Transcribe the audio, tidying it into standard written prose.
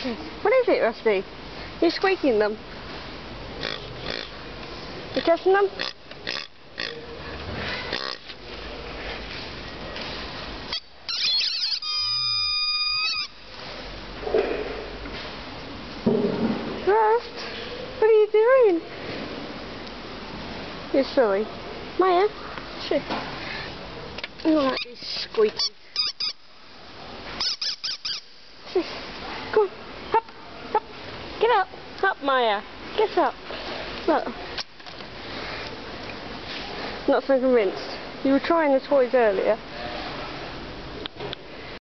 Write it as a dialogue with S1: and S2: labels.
S1: What is it, Rusty? You're squeaking them. You're testing them? Rust, what are you doing? You're silly. Maya, shit. Oh, that is squeaky. Come on, up, up, get up, up, Maya, get up. Look. Not so convinced. You were trying the toys earlier.